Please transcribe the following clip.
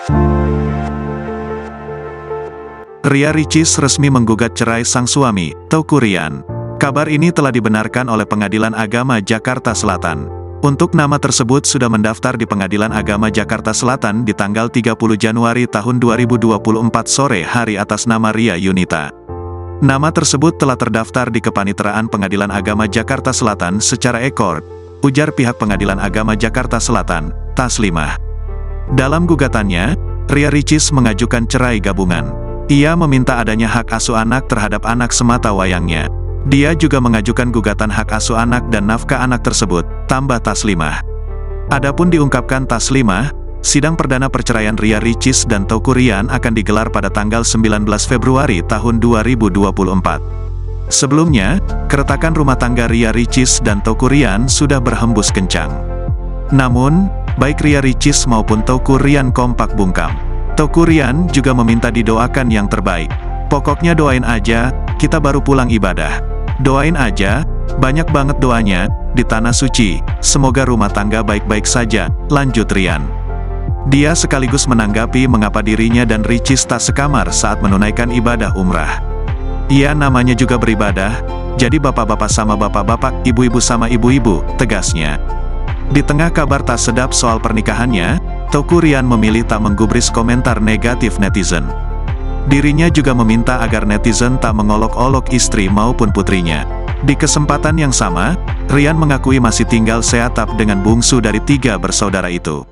Ria Ricis resmi menggugat cerai sang suami, Teuku Ryan. Kabar ini telah dibenarkan oleh Pengadilan Agama Jakarta Selatan. Untuk nama tersebut sudah mendaftar di Pengadilan Agama Jakarta Selatan di tanggal 30 Januari tahun 2024 sore hari atas nama Ria Yunita. Nama tersebut telah terdaftar di Kepaniteraan Pengadilan Agama Jakarta Selatan secara e-court, ujar pihak Pengadilan Agama Jakarta Selatan, Taslimah. Dalam gugatannya, Ria Ricis mengajukan cerai gabungan. Ia meminta adanya hak asuh anak terhadap anak semata wayangnya. Dia juga mengajukan gugatan hak asuh anak dan nafkah anak tersebut, tambah Taslimah. Adapun diungkapkan Taslimah, sidang perdana perceraian Ria Ricis dan Teuku Ryan akan digelar pada tanggal 19 Februari tahun 2024. Sebelumnya, keretakan rumah tangga Ria Ricis dan Teuku Ryan sudah berhembus kencang. Namun, baik Ria Ricis maupun Teuku Ryan kompak bungkam. Teuku Ryan juga meminta didoakan yang terbaik. Pokoknya doain aja, kita baru pulang ibadah. Doain aja, banyak banget doanya, di tanah suci, semoga rumah tangga baik-baik saja, lanjut Ryan. Dia sekaligus menanggapi mengapa dirinya dan Ricis tak sekamar saat menunaikan ibadah umrah. Iya, namanya juga beribadah, jadi bapak-bapak sama bapak-bapak, ibu-ibu sama ibu-ibu, tegasnya. Di tengah kabar tak sedap soal pernikahannya, Teuku Ryan memilih tak menggubris komentar negatif netizen. Dirinya juga meminta agar netizen tak mengolok-olok istri maupun putrinya. Di kesempatan yang sama, Ryan mengakui masih tinggal seatap dengan bungsu dari 3 bersaudara itu.